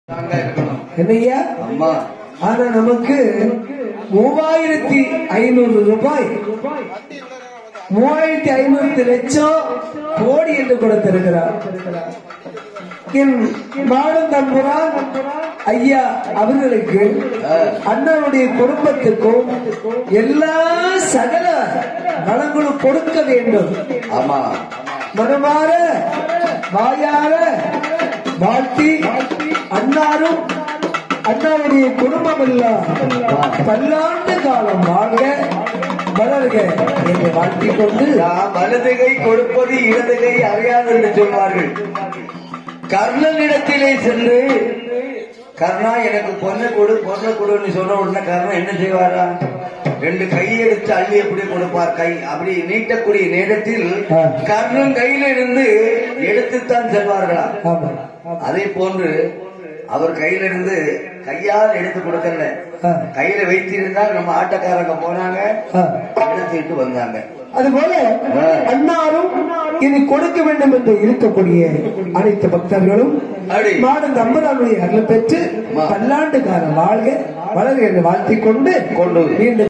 என்னையா அம்மா ஆனா நமக்கு 3500 ரூபாய் 3500 லட்சம் கோடி என்று கொடுத்திருக்கிறார். என் மாடன் தம்புரான் ஐயா அவர்களுக்கு அண்ணனுடைய குடும்பத்துக்கும் எல்லா சகல நலங்களும் கொடுக்க வேண்டும். ஆமா மனமாற வாயார வாழ்த்தி அண்ணாரும் அண்ணாவுடைய குடும்பம் எல்லாம் பல்லாண்டு காலம் வாங்க வளர்க என்று வாழ்த்திக் கொண்டு வலது கை கொடுப்பது இடது கை அறியாது என்று சொல்வார்கள். கர்ணனிடத்திலே சென்று கர்ணா எனக்கு பொண்ணை கொடுன்னு சொன்ன உடனே கர்ணன் என்ன செய்வாரா? 2 கையெடுத்து அள்ளி எப்படி கொடுப்பார். கை அப்படி நீட்டக்கூடிய நேரத்தில் கர்ணன் கையில இருந்து எடுத்துத்தான் செல்வார்களா? அதே போன்று அவர் கையில இருந்து கையால் எடுத்து கொடுக்கல, கையில வைத்திருந்தால் நம்ம ஆட்டக்காரங்க போனாங்க எடுத்துட்டு வந்தாங்க. அதுபோல அன்னாரும் இனி கொடுக்க வேண்டும் என்று இருக்கக்கூடிய அனைத்து பக்தர்களும் மாடன் தம்பரானுடைய அருள் பெற்று பல்லாண்டு காலம் வாழ்க வளர்க என்று வாழ்த்திக் கொண்டு மீண்டும்